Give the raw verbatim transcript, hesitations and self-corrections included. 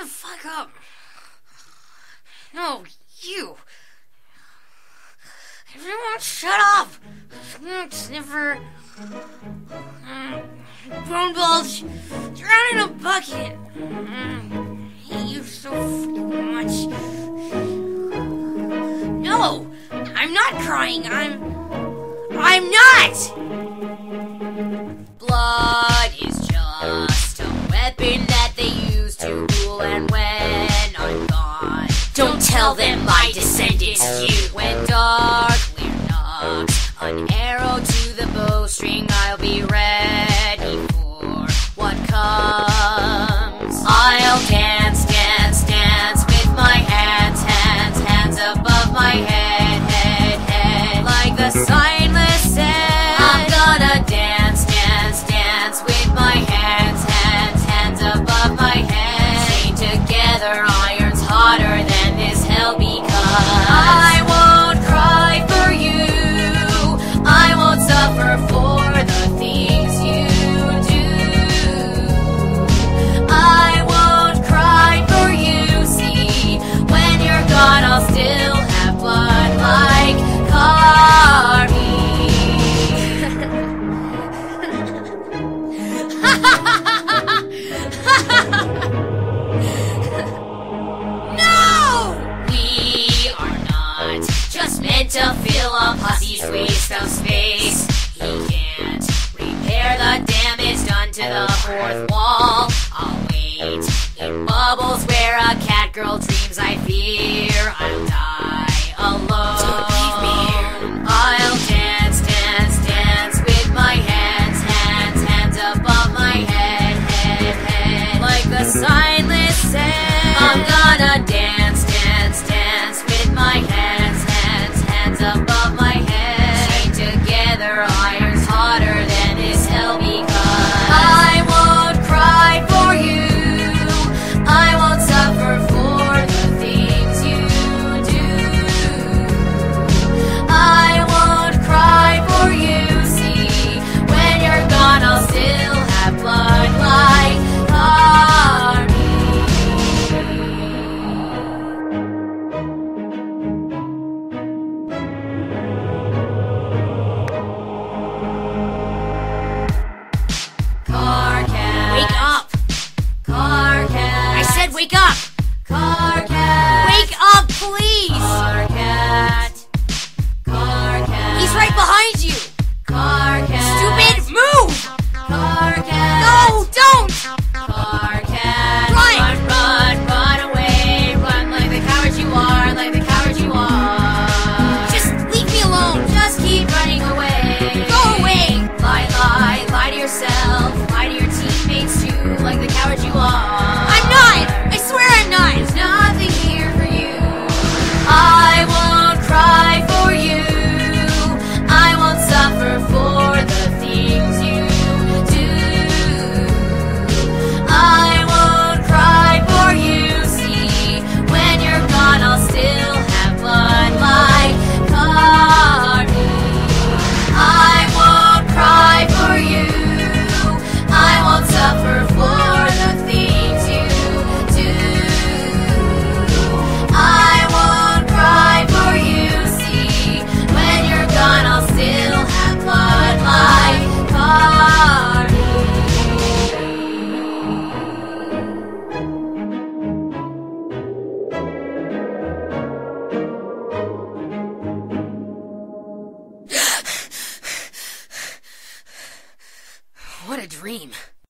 the fuck up. No, you. Everyone shut up. Sniffer. Mm, Bone bulge. Drown in a bucket. Mm, I hate you so fucking much. No, I'm not crying. I'm... I'm not! Blood is just a weapon that they use to rule, and when I'm gone, don't tell them my descendants you. When dark clear knocks an arrow to the bowstring, I'll be ready for what comes. I'll dance, dance, dance with my hands, hands, hands above my head, head, head, like the signless sand. I'm gonna dance, dance, dance with my hands, hands, hands above my head. Chained together, iron's hotter than this hell because I won't cry for you. I won't suffer for the things you do. I won't cry for you. See, when you're gone, I'll still have blood like Carmi. No! We are not just meant to fill a posse's waste of space. He can't repair the damage done to the fourth wall. I'll wait in bubbles where a cat girl dreams. I fear I'll die alone. Don't leave me here. I'll dance, dance, dance with my hands, hands, hands above my head, head, head, like the signless sand. I'm gonna dance, dance, dance with my hands, hands, hands above my head. Chained together, iron's hotter than this hell because I won't cry for you. I won't suffer for the things you do. I won't cry for you. See, when you're gone, I'll still have blood like Carmi. Carcat. Wake up. Carcat. I said wake up. Carcat. Wake up, please. Carcat. Carcat. He's right behind you. Carcat. Stupid, move. Carcat. No, don't. Carcat. Run. Run, run, run away. Run like the coward you are, like the coward you are. Just leave me alone. Just keep running away. Go away. Lie, lie, lie to yourself. Lie to your teammates too, like the coward you are. I'm not. I swear I'm not. There's nothing here for you. I won't cry for you. I won't suffer for the things you do. I won't cry for you. See, when you're gone, I'll still have blood like Carmi. I won't cry for you. I won't suffer for the things you do. I won't cry for you. See, when you're gone, I'll still have blood like Carmi. What a dream.